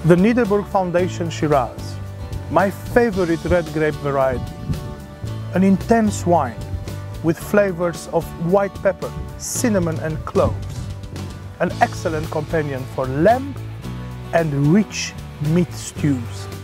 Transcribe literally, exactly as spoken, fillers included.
The Nederburg Foundation Shiraz, my favorite red grape variety. An intense wine with flavors of white pepper, cinnamon and cloves. An excellent companion for lamb and rich meat stews.